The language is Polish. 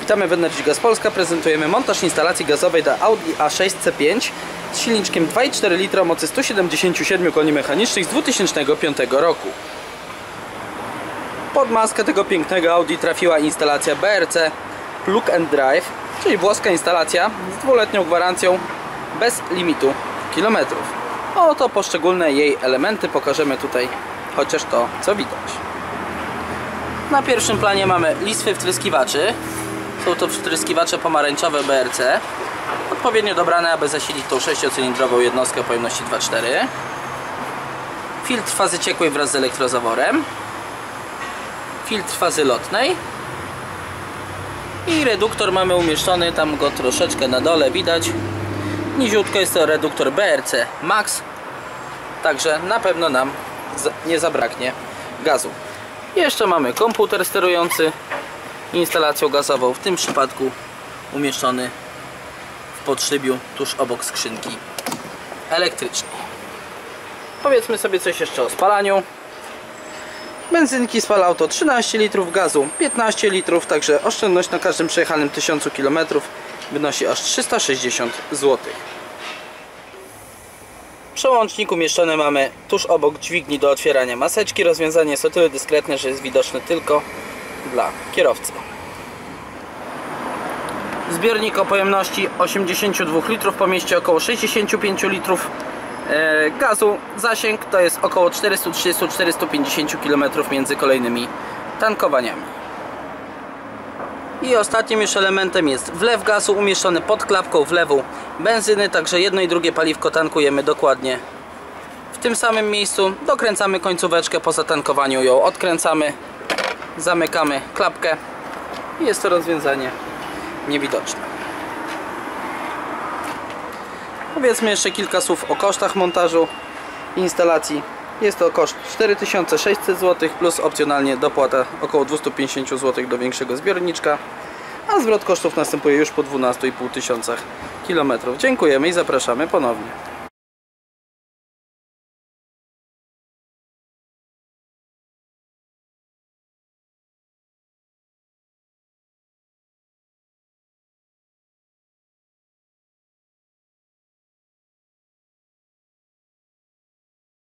Witamy w Energy Gas Polska. Prezentujemy montaż instalacji gazowej do Audi A6 C5 z silniczkiem 2,4 litra o mocy 177 koni mechanicznych z 2005 roku. Pod maskę tego pięknego Audi trafiła instalacja BRC Plug and Drive, czyli włoska instalacja z dwuletnią gwarancją bez limitu kilometrów. Oto poszczególne jej elementy pokażemy tutaj, chociaż to co widać. Na pierwszym planie mamy listwy wtryskiwaczy. Są to wtryskiwacze pomarańczowe BRC, odpowiednio dobrane, aby zasilić tą 6-cylindrową jednostkę o pojemności 2.4. Filtr fazy ciekłej wraz z elektrozaworem, filtr fazy lotnej i reduktor mamy umieszczony, tam go troszeczkę na dole widać. Niziutko jest to reduktor BRC Max, także na pewno nam nie zabraknie gazu. Jeszcze mamy komputer sterujący instalacją gazową, w tym przypadku umieszczony w podszybiu tuż obok skrzynki elektrycznej. Powiedzmy sobie coś jeszcze o spalaniu. Benzynki spala auto 13 litrów, gazu 15 litrów, także oszczędność na każdym przejechanym 1000 km wynosi aż 360 zł. Przełącznik umieszczony mamy tuż obok dźwigni do otwierania maseczki. Rozwiązanie jest o tyle dyskretne, że jest widoczne tylko dla kierowcy. Zbiornik o pojemności 82 litrów pomieści około 65 litrów gazu. Zasięg to jest około 430-450 km między kolejnymi tankowaniami. I ostatnim już elementem jest wlew gazu umieszczony pod klapką wlewu benzyny, także jedno i drugie paliwko tankujemy dokładnie w tym samym miejscu. Dokręcamy końcóweczkę, po zatankowaniu ją odkręcamy, zamykamy klapkę i jest to rozwiązanie niewidoczne. Powiedzmy jeszcze kilka słów o kosztach montażu instalacji. Jest to koszt 4600 zł plus opcjonalnie dopłata około 250 zł do większego zbiorniczka, a zwrot kosztów następuje już po 12,5 tysiącach km. Dziękujemy i zapraszamy ponownie.